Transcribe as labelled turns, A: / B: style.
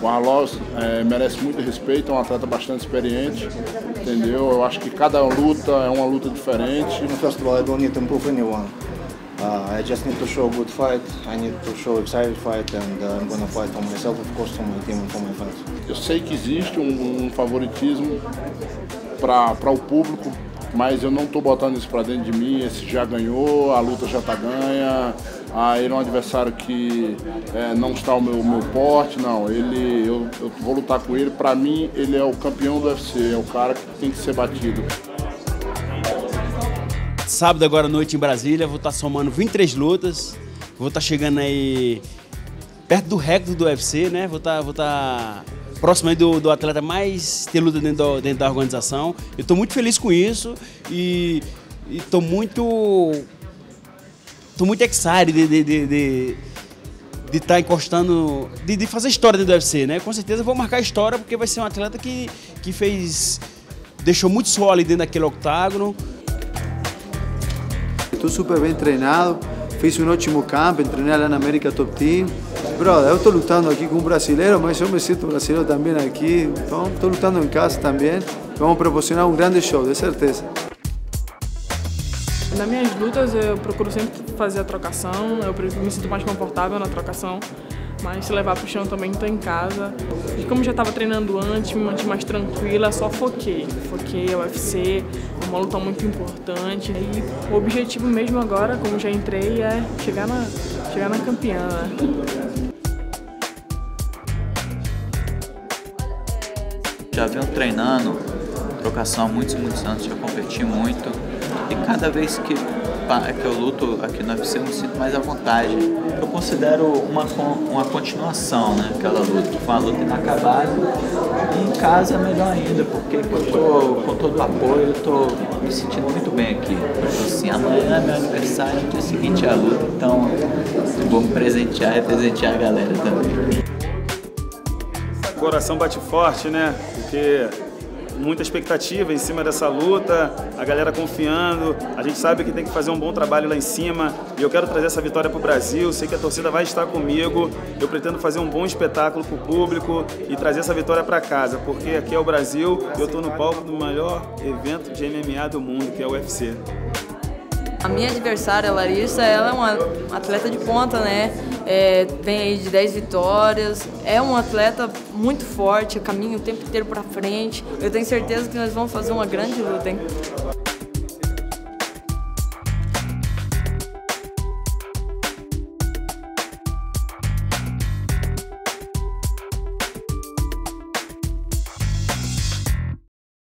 A: O Arloz merece muito respeito, é um atleta bastante experiente, entendeu? Eu acho que cada luta é uma luta diferente.
B: First of all, I don't need to improve anyone. I just need to show a good fight. I need to show excited fight, and I'm gonna fight for myself, of course, for my team and for my fans.
A: Eu sei que existe um favoritismo para o público, mas eu não estou botando isso para dentro de mim. Esse já ganhou, a luta já está ganha. Ele é um adversário que não está ao meu porte, não. Eu vou lutar com ele. Para mim, ele é o campeão do UFC, é o cara que tem que ser batido.
C: Sábado agora à noite em Brasília, vou estar somando 23 lutas. Vou estar chegando aí perto do recorde do UFC, né? Vou estar próximo aí do atleta mais ter luta dentro da organização. Eu estou muito feliz com isso e estou muito excited de estar encostando, de fazer história dentro do UFC, né? Com certeza eu vou marcar história porque vai ser um atleta que deixou muito suor ali dentro daquele octágono.
D: Estou super bem treinado, fiz um ótimo campo, treinei lá na América Top Team. Brother, eu estou lutando aqui com um brasileiro, mas eu me sinto brasileiro também aqui. Então, estou lutando em casa também. Vamos proporcionar um grande show, de certeza.
E: Nas minhas lutas eu procuro sempre fazer a trocação, eu me sinto mais confortável na trocação, mas se levar para o chão também estou em casa. E como já estava treinando antes, me mantive mais tranquila, só foquei a UFC, é uma luta muito importante. E o objetivo mesmo agora, como já entrei, é chegar na campeã, né?
F: Já venho treinando trocação há muitos anos, já competi muito. E cada vez que eu luto aqui no UFC eu me sinto mais à vontade. Eu considero uma continuação, né? Aquela luta, foi uma luta inacabada. E em casa é melhor ainda, porque com todo o apoio eu estou me sentindo muito bem aqui. Assim, amanhã é meu aniversário, no dia seguinte é a luta, então vou me presentear e presentear a galera também.
G: O coração bate forte, né? Porque muita expectativa em cima dessa luta, a galera confiando, a gente sabe que tem que fazer um bom trabalho lá em cima e eu quero trazer essa vitória para o Brasil, sei que a torcida vai estar comigo, eu pretendo fazer um bom espetáculo para o público e trazer essa vitória para casa, porque aqui é o Brasil e eu estou no palco do maior evento de MMA do mundo, que é o UFC.
H: A minha adversária, a Larissa, ela é uma atleta de ponta, né? Vem aí de 10 vitórias, é um atleta muito forte, caminha o tempo inteiro para frente. Eu tenho certeza que nós vamos fazer uma grande luta, hein?